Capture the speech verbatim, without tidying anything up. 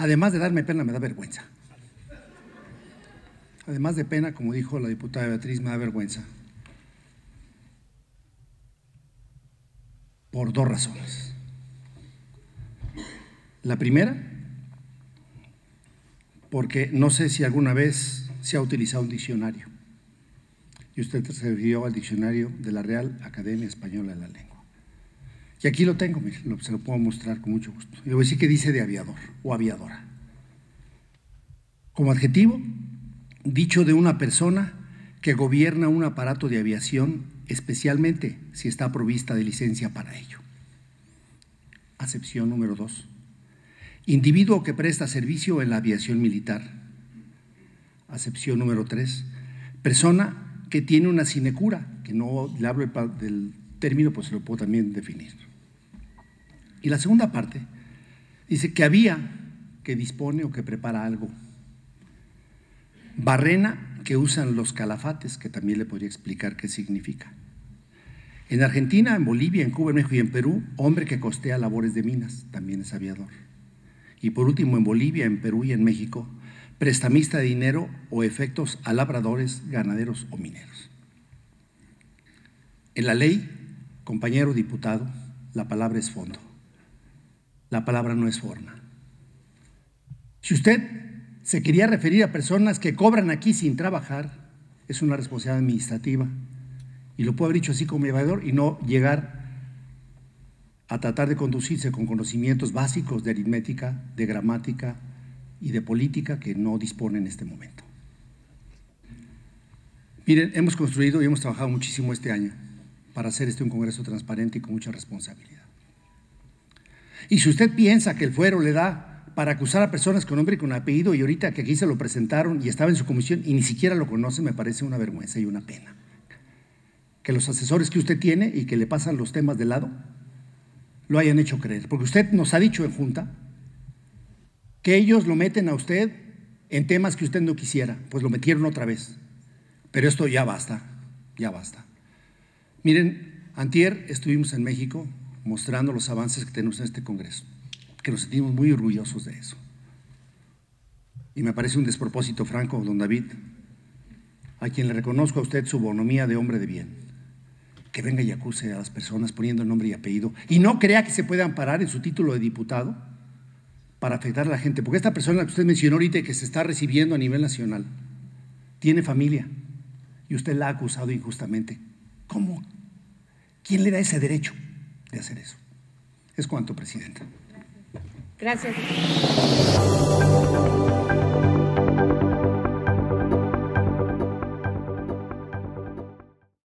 además de darme pena, me da vergüenza. Además de pena, como dijo la diputada Beatriz, me da vergüenza. Por dos razones. La primera, porque no sé si alguna vez se ha utilizado un diccionario. Y usted se refirió al diccionario de la Real Academia Española de la Lengua. Y aquí lo tengo, mire, se lo puedo mostrar con mucho gusto. Y le voy a decir que dice de aviador o aviadora. Como adjetivo, dicho de una persona que gobierna un aparato de aviación, especialmente si está provista de licencia para ello. Acepción número dos. Individuo que presta servicio en la aviación militar. Acepción número tres. Persona que tiene una sinecura, que no le hablo del término, pues se lo puedo también definir. Y la segunda parte dice que había, que dispone o que prepara algo. Barrena, que usan los calafates, que también le podría explicar qué significa. En Argentina, en Bolivia, en Cuba, en México y en Perú, hombre que costea labores de minas, también es aviador. Y por último, en Bolivia, en Perú y en México, prestamista de dinero o efectos a labradores, ganaderos o mineros. En la ley, compañero diputado, la palabra es fondo, la palabra no es forma. Si usted se quería referir a personas que cobran aquí sin trabajar, es una responsabilidad administrativa, y lo puedo haber dicho así como aviador y no llegar a tratar de conducirse con conocimientos básicos de aritmética, de gramática y de política que no dispone en este momento. Miren, hemos construido y hemos trabajado muchísimo este año para hacer este un congreso transparente y con mucha responsabilidad. Y si usted piensa que el fuero le da para acusar a personas con nombre y con apellido y ahorita que aquí se lo presentaron y estaba en su comisión y ni siquiera lo conoce, me parece una vergüenza y una pena. Que los asesores que usted tiene y que le pasan los temas de lado lo hayan hecho creer, porque usted nos ha dicho en junta que ellos lo meten a usted en temas que usted no quisiera, pues lo metieron otra vez, pero esto ya basta, ya basta. Miren, antier estuvimos en México mostrando los avances que tenemos en este congreso, que nos sentimos muy orgullosos de eso. Y me parece un despropósito franco, don David, a quien le reconozco a usted su bonomía de hombre de bien, que venga y acuse a las personas poniendo nombre y apellido y no crea que se puede amparar en su título de diputado para afectar a la gente, porque esta persona que usted mencionó ahorita y que se está recibiendo a nivel nacional tiene familia y usted la ha acusado injustamente. ¿Cómo? ¿Quién le da ese derecho de hacer eso? Es cuanto, Presidenta. Gracias. Gracias.